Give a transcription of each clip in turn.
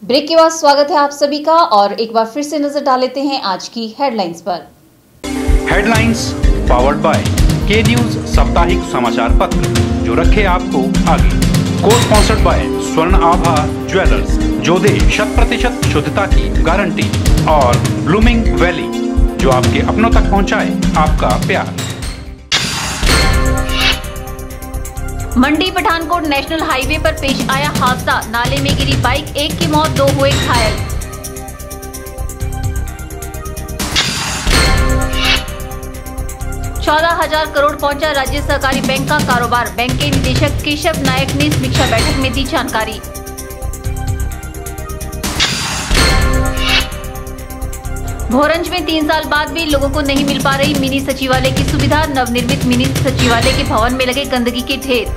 Break के बाद स्वागत है आप सभी का और एक बार फिर से नजर डाल लेते हैं आज की हेडलाइंस पर। Headlines powered by K news साप्ताहिक समाचार पत्र, जो रखे आपको आगे। को स्पॉन्सर्ड बाय स्वर्ण आभा ज्वेलर्स, जो दे 100% शुद्धता की गारंटी, और ब्लूमिंग वैली, जो आपके अपनों तक पहुंचाए आपका प्यार। मंडी पठानकोट नेशनल हाईवे पर पेश आया हादसा, नाले में गिरी बाइक, एक की मौत, 2 हुए घायल। ₹14,000 करोड़ पहुंचा राज्य सहकारी बैंक का कारोबार, बैंक के निदेशक केशव नायक ने समीक्षा बैठक में दी जानकारी। भोरंज में 3 साल बाद भी लोगों को नहीं मिल पा रही मिनी सचिवालय की सुविधा, नवनिर्मित मिनी सचिवालय के भवन में लगे गंदगी के ढेर।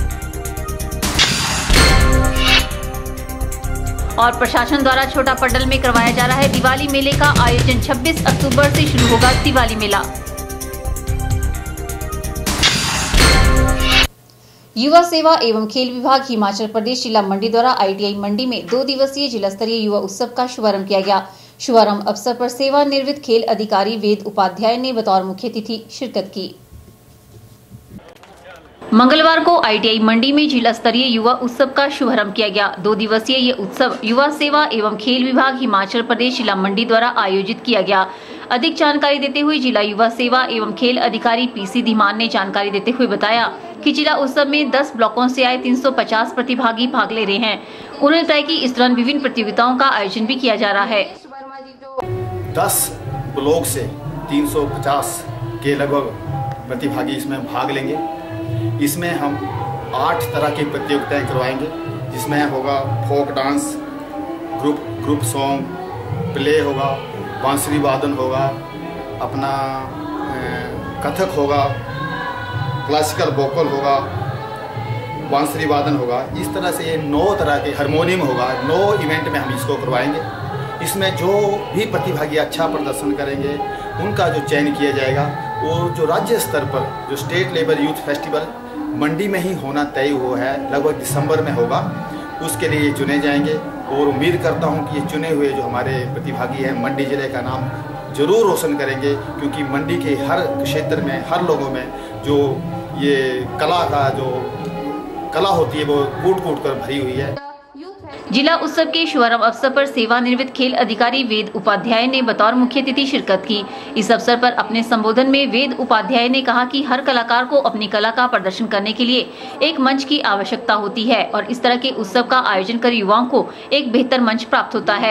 और प्रशासन द्वारा छोटा पड्डल में करवाया जा रहा है दिवाली मेले का आयोजन, 26 अक्टूबर से शुरू होगा दिवाली मेला। युवा सेवा एवं खेल विभाग हिमाचल प्रदेश जिला मंडी द्वारा ITI मंडी में 2 दिवसीय जिला स्तरीय युवा उत्सव का शुभारंभ किया गया। शुभारंभ अवसर पर सेवानिवृत्त खेल अधिकारी वेद उपाध्याय ने बतौर मुख्य अतिथि शिरकत की। मंगलवार को ITI मंडी में जिला स्तरीय युवा उत्सव का शुभारंभ किया गया। 2 दिवसीय ये उत्सव युवा सेवा एवं खेल विभाग हिमाचल प्रदेश जिला मंडी द्वारा आयोजित किया गया। अधिक जानकारी देते हुए जिला युवा सेवा एवं खेल अधिकारी PC धीमान ने जानकारी देते हुए बताया कि जिला उत्सव में 10 ब्लॉकों से आए 350 प्रतिभागी भाग ले रहे हैं। उन्होंने बताया कि इस दौरान विभिन्न प्रतियोगिताओं का आयोजन भी किया जा रहा है। 10 ब्लॉक से 350 के लगभग प्रतिभागी इसमें भाग लेंगे। इसमें हम 8 तरह की प्रतियोगिताएं करवाएंगे, जिसमें होगा folk dance, group song, play होगा, बांसुरी वादन होगा, अपना कथक होगा, क्लासिकल वोकल होगा, बांसुरी वादन होगा। इस तरह से 9 तरह के, हारमोनियम होगा। 9 इवेंट में हम इसको करवाएंगे। इसमें जो भी प्रतिभागी अच्छा प्रदर्शन करेंगे उनका जो चयन किया जाएगा, वो जो राज्य स्तर पर जो state level youth festival Mandi में ही होना तय हुआ है, लगभग दिसंबर में होगा, उसके लिए चुने जाएंगे। और उम्मीद करता हूं कि ये चुने हुए जो हमारे प्रतिभागी हैं मंडी जिले का नाम जरूर रोशन करेंगे, क्योंकि मंडी के हर क्षेत्र में, हर लोगों में जो ये कला का जो कला होती है वो कूट कर भरी हुई है। जिला उत्सव के शुभारंभ अवसर पर सेवानिवृत्त खेल अधिकारी वेद उपाध्याय ने बतौर मुख्य अतिथि शिरकत की। इस अवसर पर अपने संबोधन में वेद उपाध्याय ने कहा कि हर कलाकार को अपनी कला का प्रदर्शन करने के लिए एक मंच की आवश्यकता होती है और इस तरह के उत्सव का आयोजन कर युवाओं को एक बेहतर मंच प्राप्त होता है।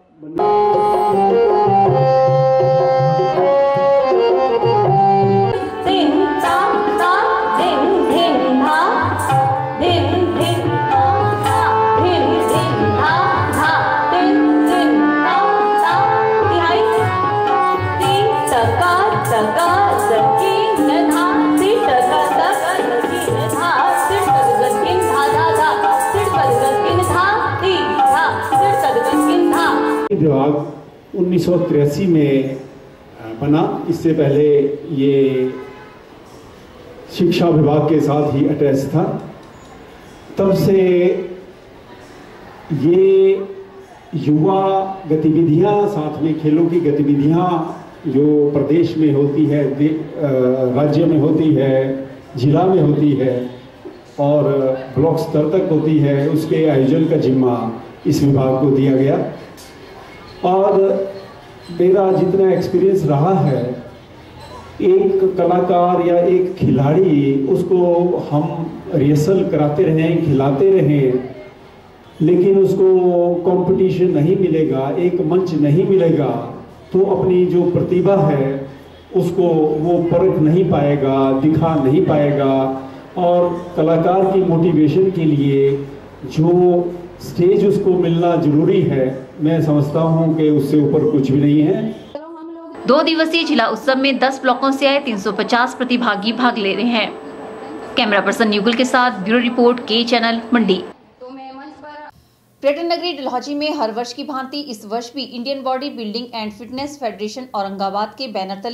विभाग 1983 में बना। इससे पहले ये शिक्षा विभाग के साथ ही अटैच था। तब से ये युवा गतिविधियां, साथ में खेलों की गतिविधियां जो प्रदेश में होती है, राज्य में होती है, जिला में होती है और ब्लॉक स्तर तक होती है, उसके आयोजन का जिम्मा इस विभाग को दिया गया। और मेरा जितना एक्सपीरियंस रहा है, एक कलाकार या एक खिलाड़ी, उसको हम रिहर्सल कराते रहें, खिलाते रहें, लेकिन उसको कंपटीशन नहीं मिलेगा, एक मंच नहीं मिलेगा, तो अपनी जो प्रतिभा है उसको वो परख नहीं पाएगा, दिखा नहीं पाएगा। और कलाकार की मोटिवेशन के लिए जो स्टेज उसको मिलना जरूरी है, मैं समझता हूं कि उससे ऊपर कुछ भी नहीं है। 2 दिवसीय जिला उत्सव में 10 ब्लॉकों से आए 350 प्रतिभागी भाग ले रहे हैं। कैमरा पर्सन युगल के साथ ब्यूरो रिपोर्ट के चैनल मंडी। पर्यटन नगरी डलहौजी में हर वर्ष की भांति इस वर्ष भी Indian body building and fitness federation Aurangabad के बैनर तले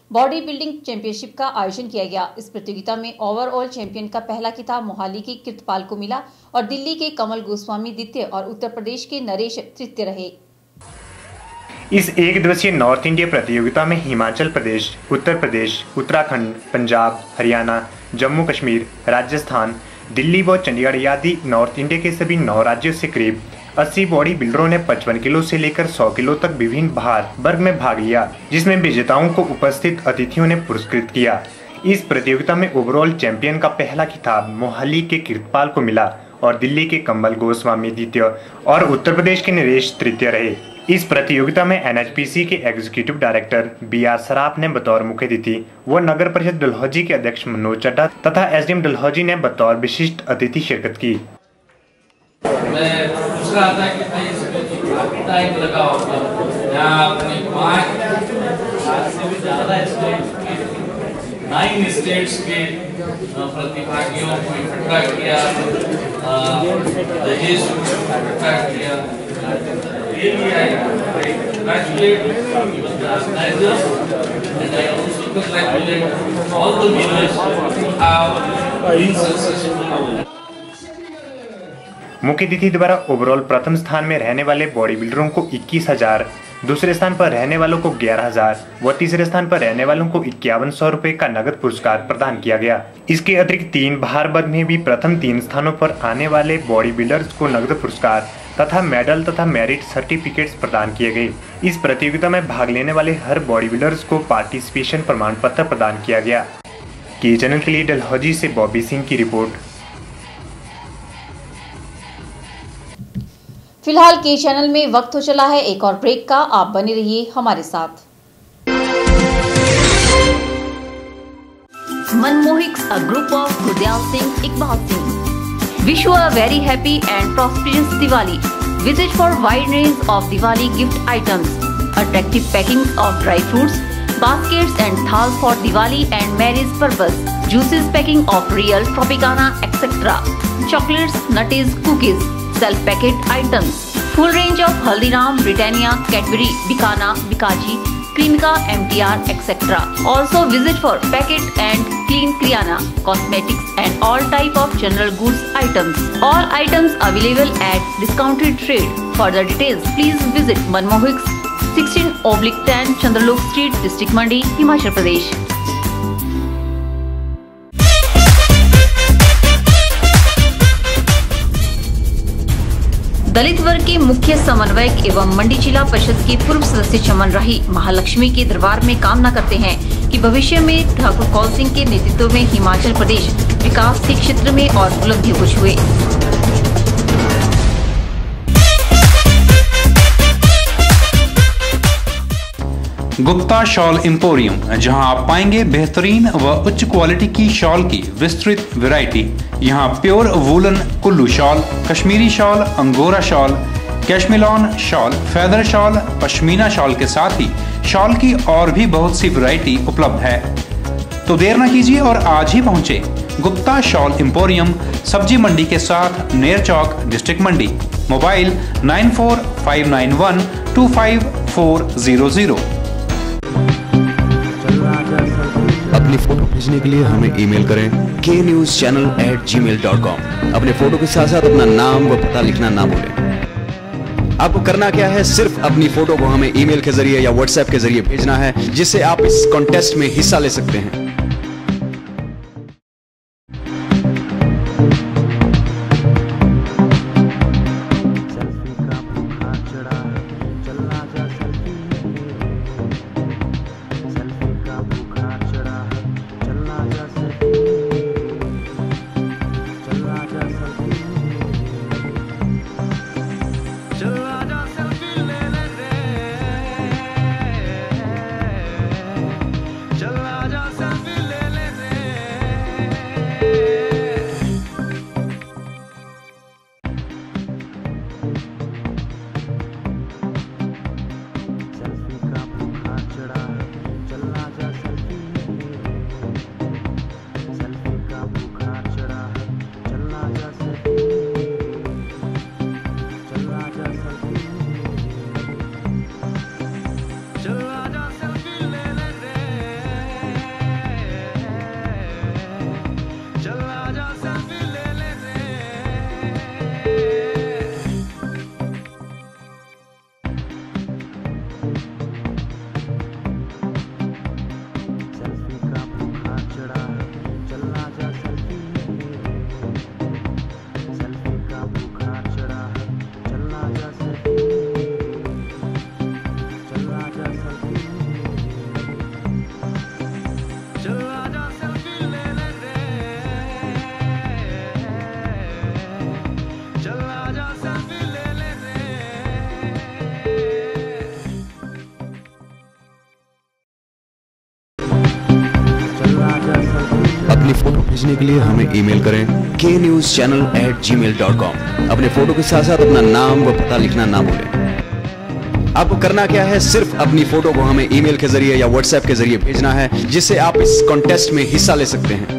बॉडी बिल्डिंग चैंपियनशिप का आयोजन किया गया। इस प्रतियोगिता में ओवरऑल चैंपियन का पहला खिताब मोहाली के कृतपाल को मिला और दिल्ली के कमल गोस्वामी द्वितीय और उत्तर प्रदेश के नरेश तृतीय रहे। इस एक दिवसीय नॉर्थ इंडिया प्रतियोगिता में हिमाचल प्रदेश, उत्तर प्रदेश, उत्तराखंड, पंजाब, हरियाणा, जम्मू कश्मीर, राजस्थान, दिल्ली व चंडीगढ़ आदि नॉर्थ इंडिया के सभी 9 राज्यों से करीब 80 बॉडी बिल्डरों ने 55 किलो से लेकर 100 किलो तक विभिन्न भार वर्ग में भाग लिया, जिसमें विजेताओं को उपस्थित अतिथियों ने पुरस्कृत किया। इस प्रतियोगिता में ओवरऑल चैंपियन का पहला खिताब मोहाली के कृतपाल को मिला और दिल्ली के कमल गोस्वामी द्वितीय और उत्तर प्रदेश के नरेश तृतीय रहे। इस प्रतियोगिता में NHPC के एग्जीक्यूटिव डायरेक्टर BR सराफ ने बतौर मुख्य अतिथि व नगर परिषद डलहौजी के अध्यक्ष मनोज चड्ढा तथा SDM डलहौजी ने बतौर विशिष्ट अतिथि शिरकत की। मैं पूछ रहा था कि भाई इसमें टाइम लगा होगा, यहाँ अपने 5 से भी ज़्यादा स्टेट्स के 9 स्टेट्स के प्रतिभागियों को इकट्ठा किया, दहेज इकट्ठा किया। Really, I congratulate even the organizers, and I also congratulate all the winners who have been successful. मुख्य अतिथि द्वारा ओवरऑल प्रथम स्थान में रहने वाले बॉडी बिल्डरों को 21,000, दूसरे स्थान पर रहने वालों को 11,000 व तीसरे स्थान पर रहने वालों को 5100 रुपए का नगद पुरस्कार प्रदान किया गया। इसके अतिरिक्त 3 भार वर्ग में भी प्रथम 3 स्थानों पर आने वाले बॉडी बिल्डर्स को नगद पुरस्कार तथा मेडल तथा मेरिट सर्टिफिकेट्स प्रदान किए गए। इस प्रतियोगिता में भाग लेने वाले हर बॉडी बिल्डर्स को पार्टिसिपेशन प्रमाण पत्र प्रदान किया गया। के चैनल के लिए डलहौजी से बॉबी सिंह की रिपोर्ट। फिलहाल के चैनल में वक्त हो चला है एक और ब्रेक का, आप बने रहिए हमारे साथ। मनमोहिक्स, a group of Gurdial Singh, Iqbal Singh. Wish you a very happy and prosperous Diwali. Visit for wide range of Diwali gift items, attractive packings of dry fruits, baskets and thal for Diwali and marriage purpose, juices packing of real Tropicana, etc. Chocolates, nutties, cookies, self-packet items, full range of Haldiram, Britannia, Cadbury, Bikana, Bikaji, Cremica, MTR, etc. Also visit for packet and clean Kriana, cosmetics and all type of general goods items. All items available at discounted rate. Further details, please visit Manmohiks, 16/10 Chandralok Street, District Mandi, Himachal Pradesh. दलित वर्ग के मुख्य समन्वयक एवं मंडी जिला परिषद के पूर्व सदस्य चमन राही महालक्ष्मी के दरबार में कामना करते हैं कि भविष्य में ठाकुर कौल सिंह के नेतृत्व में हिमाचल प्रदेश विकास के क्षेत्र में और उपलब्धियों को छुए। गुप्ता शॉल एम्पोरियम, जहां आप पाएंगे बेहतरीन व उच्च क्वालिटी की शॉल की विस्तृत वैरायटी। यहां pure woollen Kullu shawl, Kashmiri shawl, Angora shawl, cashmilon shawl, feather shawl, pashmina shawl के साथ ही शॉल की और भी बहुत सी वैरायटी उपलब्ध है। तो देर न कीजिए और आज ही पहुंचे गुप्ता शॉल एम्पोरियम, सब्जी मंडी के साथ नेर चौक, डिस्ट्रिक्ट मंडी। मोबाइल 9459125400। अपनी फोटो भेजने के लिए हमें ईमेल करें knewschannel@gmail.com। अपने फोटो के साथ साथ अपना नाम व पता लिखना ना भूलें। आपको करना क्या है, सिर्फ अपनी फोटो को हमें ईमेल के जरिए या व्हाट्सएप के जरिए भेजना है, जिससे आप इस कॉन्टेस्ट में हिस्सा ले सकते हैं। चला जा सेल्फी अपनी फोटो भेजने के लिए हमें ईमेल करें knewschannel@gmail.com। अपने फोटो के साथ साथ अपना नाम व पता लिखना ना भूलें। आपको करना क्या है, सिर्फ अपनी फोटो को हमें ईमेल के जरिए या व्हाट्सएप के जरिए भेजना है, जिससे आप इस कॉन्टेस्ट में हिस्सा ले सकते हैं।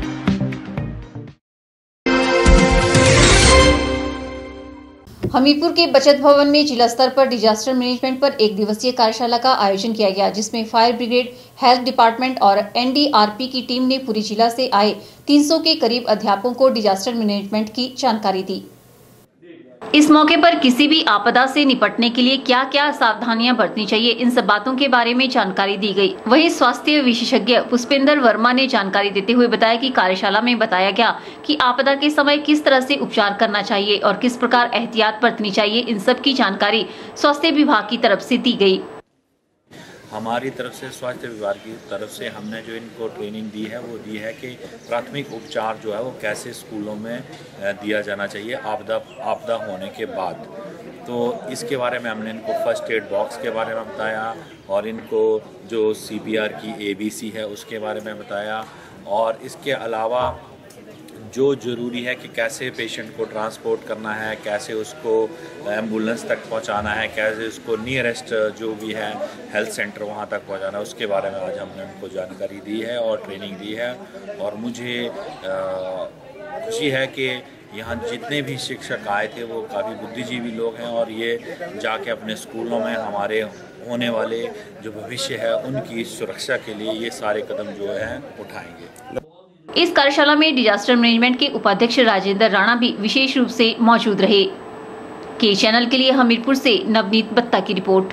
हमीरपुर के बचत भवन में जिला स्तर पर डिजास्टर मैनेजमेंट पर एक दिवसीय कार्यशाला का आयोजन किया गया, जिसमें फायर ब्रिगेड, हेल्थ डिपार्टमेंट और एनडीआरपी की टीम ने पूरी जिला से आए 300 के करीब अध्यापकों को डिजास्टर मैनेजमेंट की जानकारी दी। इस मौके पर किसी भी आपदा से निपटने के लिए क्या क्या सावधानियां बरतनी चाहिए, इन सब बातों के बारे में जानकारी दी गई। वहीं स्वास्थ्य विशेषज्ञ पुष्पेंद्र वर्मा ने जानकारी देते हुए बताया कि कार्यशाला में बताया गया कि आपदा के समय किस तरह से उपचार करना चाहिए और किस प्रकार एहतियात बरतनी चाहिए, इन सब की जानकारी स्वास्थ्य विभाग की तरफ से दी गई। हमारी तरफ से स्वास्थ्य विभाग की तरफ से हमने जो इनको ट्रेनिंग दी है वो दी है कि प्राथमिक उपचार जो है वो कैसे स्कूलों में दिया जाना चाहिए आपदा होने के बाद। तो इसके बारे में हमने इनको फर्स्ट एड बॉक्स के बारे में बताया और इनको जो CPR की ABC है उसके बारे में बताया, और इसके अलावा जो ज़रूरी है कि कैसे पेशेंट को ट्रांसपोर्ट करना है, कैसे उसको एम्बुलेंस तक पहुंचाना है, कैसे उसको नियरेस्ट जो भी है हेल्थ सेंटर वहां तक पहुंचाना है, उसके बारे में आज हमने उनको जानकारी दी है और ट्रेनिंग दी है। और मुझे खुशी है कि यहाँ जितने भी शिक्षक आए थे वो काफ़ी बुद्धिजीवी लोग हैं और ये जाके अपने स्कूलों में हमारे होने वाले जो भविष्य है उनकी सुरक्षा के लिए ये सारे कदम जो हैं उठाएंगे। इस कार्यशाला में डिजास्टर मैनेजमेंट के उपाध्यक्ष राजेंद्र राणा भी विशेष रूप से मौजूद रहे। के चैनल के लिए हमीरपुर से नवनीत बत्ता की रिपोर्ट।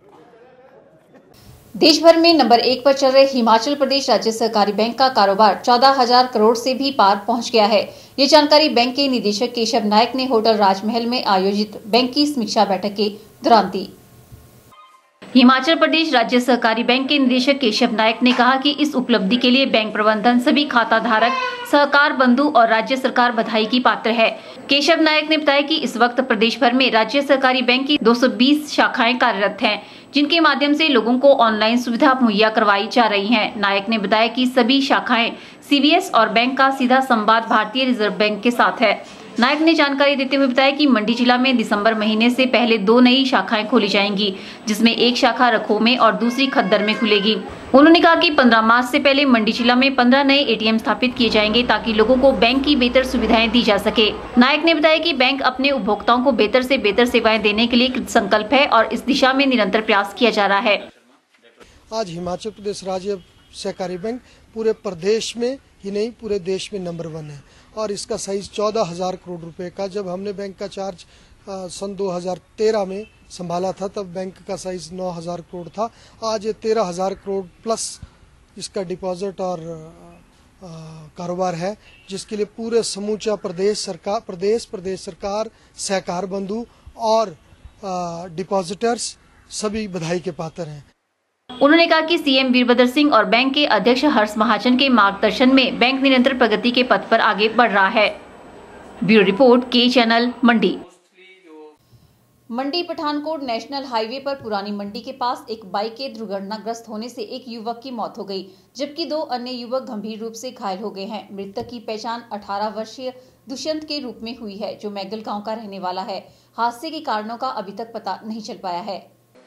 देश भर में नंबर 1 पर चल रहे हिमाचल प्रदेश राज्य सहकारी बैंक का कारोबार 14,000 करोड़ से भी पार पहुंच गया है। ये जानकारी बैंक के निदेशक केशव नायक ने होटल राजमहल में आयोजित बैंक की समीक्षा बैठक के दौरान दी। हिमाचल प्रदेश राज्य सहकारी बैंक के निदेशक केशव नायक ने कहा कि इस उपलब्धि के लिए बैंक प्रबंधन, सभी खाता धारक, सहकार बंधु और राज्य सरकार बधाई की पात्र है। केशव नायक ने बताया कि इस वक्त प्रदेश भर में राज्य सहकारी बैंक की 220 शाखाएं कार्यरत हैं, जिनके माध्यम से लोगों को ऑनलाइन सुविधा मुहैया करवाई जा रही है। नायक ने बताया कि सभी शाखाएं CBS और बैंक का सीधा संवाद भारतीय रिजर्व बैंक के साथ है। नायक ने जानकारी देते हुए बताया कि मंडी जिला में दिसंबर महीने से पहले 2 नई शाखाएं खोली जाएंगी, जिसमें एक शाखा रखो में और दूसरी खद्दर में खुलेगी। उन्होंने कहा कि 15 मार्च से पहले मंडी जिला में 15 नए ATM स्थापित किए जाएंगे ताकि लोगों को बैंक की बेहतर सुविधाएं दी जा सके। नायक ने बताया कि बैंक अपने उपभोक्ताओं को बेहतर से बेहतर सेवाएं देने के लिए कृतसंकल्प है और इस दिशा में निरंतर प्रयास किया जा रहा है। आज हिमाचल प्रदेश राज्य सहकारी बैंक पूरे प्रदेश में ही नहीं पूरे देश में नंबर 1 है और इसका साइज 14,000 करोड़ रुपए का। जब हमने बैंक का चार्ज सन 2013 में संभाला था तब बैंक का साइज 9,000 करोड़ था। आज ये 13,000 करोड़ प्लस इसका डिपॉजिट और कारोबार है, जिसके लिए पूरे समूचा प्रदेश सरकार, सहकार बंधु और डिपॉजिटर्स सभी बधाई के पात्र हैं। उन्होंने कहा कि CM वीरभद्र सिंह और बैंक के अध्यक्ष हर्ष महाजन के मार्गदर्शन में बैंक निरंतर प्रगति के पथ पर आगे बढ़ रहा है। ब्यूरो रिपोर्ट, के channel, Mandi. Mandi Pathankot national highway पर पुरानी मंडी के पास एक बाइक के दुर्घटनाग्रस्त होने से एक युवक की मौत हो गई, जबकि 2 अन्य युवक गंभीर रूप से घायल हो गए हैं। मृतक की पहचान 18 वर्षीय दुष्यंत के रूप में हुई है, जो मैगल गांव का रहने वाला है। हादसे के कारणों का अभी तक पता नहीं चल पाया है।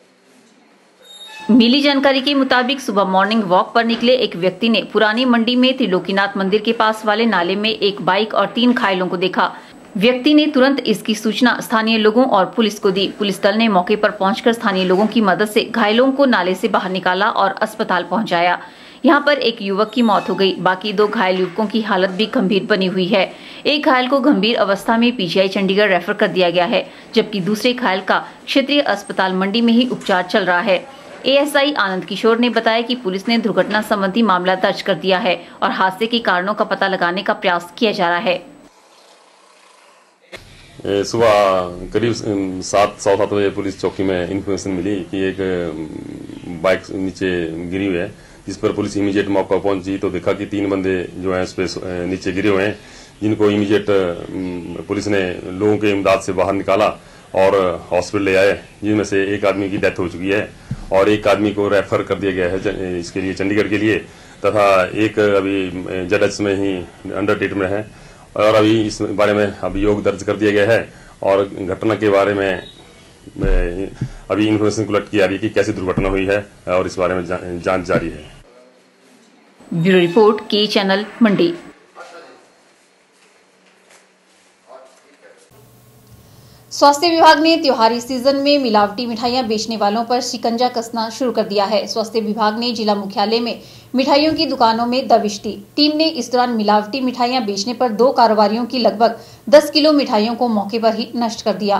मिली जानकारी के मुताबिक सुबह मॉर्निंग वॉक पर निकले एक व्यक्ति ने पुरानी मंडी में त्रिलोकीनाथ मंदिर के पास वाले नाले में एक बाइक और 3 घायलों को देखा। व्यक्ति ने तुरंत इसकी सूचना स्थानीय लोगों और पुलिस को दी। पुलिस दल ने मौके पर पहुंचकर स्थानीय लोगों की मदद से घायलों को नाले से बाहर निकाला और अस्पताल पहुंचाया। यहां पर एक युवक की मौत हो गई, बाकी 2 घायल युवकों की हालत भी गंभीर बनी हुई है। एक घायल को गंभीर अवस्था में PGI चंडीगढ़ रेफर कर दिया गया है, जबकि दूसरे घायल का क्षेत्रीय अस्पताल मंडी में ही उपचार चल रहा है। ASI आनंद किशोर ने बताया कि पुलिस ने दुर्घटना संबंधी मामला दर्ज कर दिया है और हादसे के कारणों का पता लगाने का प्रयास किया जा रहा है। सुबह करीब 7:15 बजे पुलिस चौकी में इंफॉर्मेशन मिली कि एक बाइक नीचे गिरी हुई है, जिस पर पुलिस इमीडिएट मौके पर पहुंची तो देखा कि 3 बंदे जो हैं उस पर नीचे गिरे हुए हैं, जिनको इमीडिएट पुलिस ने लोगों के इमदाद से बाहर निकाला और हॉस्पिटल ले आए, जिनमें से एक आदमी की डेथ हो चुकी है और एक आदमी को रेफर कर दिया गया है इसके लिए चंडीगढ़ के लिए। तथा एक अभी जडस में ही अंडर ट्रीटमेंट है और अभी इस बारे में अभियोग दर्ज कर दिया गया है और घटना के बारे में अभी इन्फॉर्मेशन कलेक्ट की जा रही है कि कैसी दुर्घटना हुई है और इस बारे में जांच जारी है। ब्यूरो रिपोर्ट के चैनल मंडी। स्वास्थ्य विभाग ने त्योहारी सीजन में मिलावटी मिठाइयां बेचने वालों पर शिकंजा कसना शुरू कर दिया है। स्वास्थ्य विभाग ने जिला मुख्यालय में मिठाइयों की दुकानों में दबिश दी। टीम ने इस दौरान मिलावटी मिठाइयां बेचने पर 2 कारोबारियों की लगभग 10 किलो मिठाइयों को मौके पर ही नष्ट कर दिया।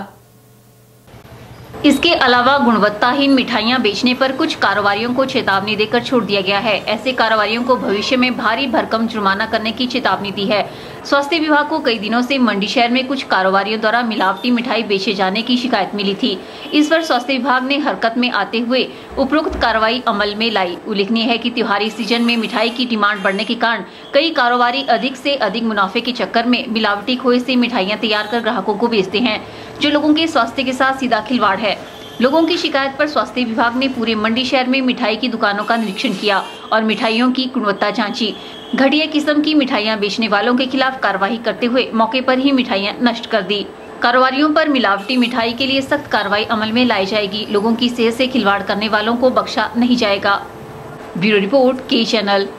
इसके अलावा गुणवत्ताहीन मिठाइयां बेचने पर कुछ कारोबारियों को चेतावनी देकर छोड़ दिया गया है। ऐसे कारोबारियों को भविष्य में भारी भरकम जुर्माना करने की चेतावनी दी है। स्वास्थ्य विभाग को कई दिनों से मंडी शहर में कुछ कारोबारियों द्वारा मिलावटी मिठाई बेचे जाने की शिकायत मिली थी। इस पर स्वास्थ्य विभाग ने हरकत में आते हुए उपरोक्त कार्रवाई अमल में लाई। उल्लेखनीय है कि त्योहारी सीजन में मिठाई की डिमांड बढ़ने के कारण कई कारोबारी अधिक से अधिक मुनाफे के चक्कर में मिलावटी खोए से मिठाइयां तैयार कर ग्राहकों को बेचते हैं, जो लोगों के स्वास्थ्य के साथ सीधा खिलवाड़ है। लोगों की शिकायत पर स्वास्थ्य विभाग ने पूरे मंडी शहर में मिठाई की दुकानों का निरीक्षण किया और मिठाइयों की गुणवत्ता जांची। घटिया किस्म की मिठाइयां बेचने वालों के खिलाफ कार्रवाई करते हुए मौके पर ही मिठाइयां नष्ट कर दी। कारोबारियों पर मिलावटी मिठाई के लिए सख्त कार्रवाई अमल में लाई जाएगी। लोगों की सेहत से खिलवाड़ करने वालों को बख्शा नहीं जाएगा। ब्यूरो रिपोर्ट के चैनल।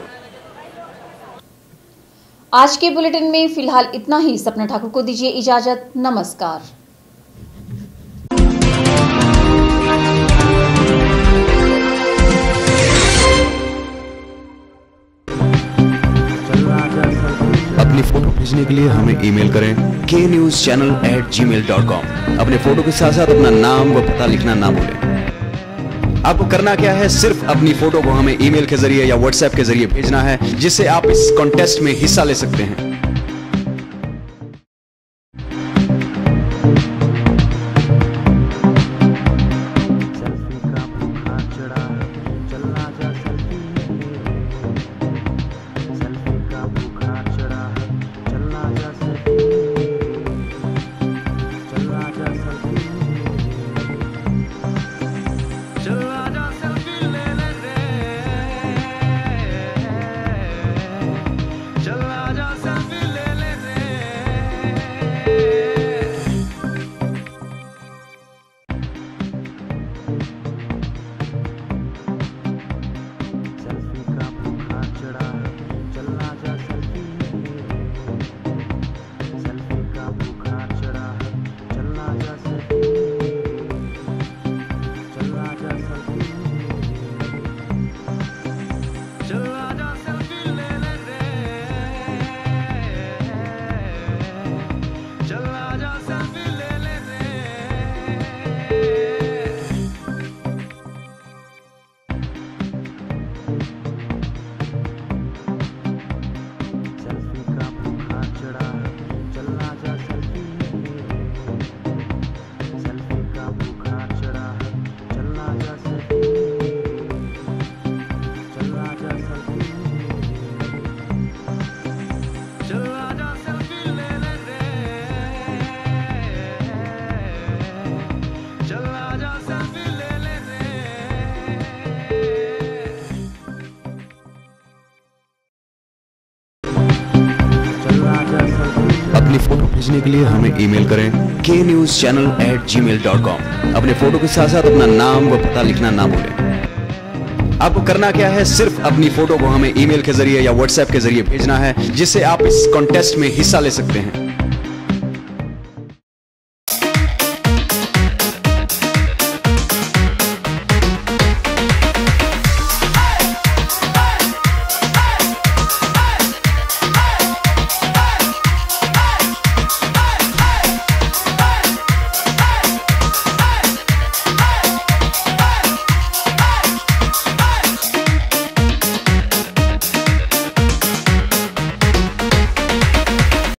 आज के बुलेटिन में फिलहाल इतना ही। सपना ठाकुर को दीजिए इजाजत। नमस्कार। अपनी फोटो भेजने के लिए हमें ईमेल करें knewschannel@gmail.com। अपने फोटो के साथ साथ अपना नाम व पता लिखना ना भूलें। आपको करना क्या है, सिर्फ अपनी फोटो को हमें ईमेल के जरिए या व्हाट्सएप के जरिए भेजना है, जिससे आप इस कॉन्टेस्ट में हिस्सा ले सकते हैं। अपनी फोटो भेजने के लिए हमें ईमेल करें knewschannel@gmail.com। अपने फोटो के साथ साथ अपना नाम व पता लिखना ना भूलें। आपको करना क्या है, सिर्फ अपनी फोटो को हमें ईमेल के जरिए या व्हाट्सएप के जरिए भेजना है, जिससे आप इस कॉन्टेस्ट में हिस्सा ले सकते हैं।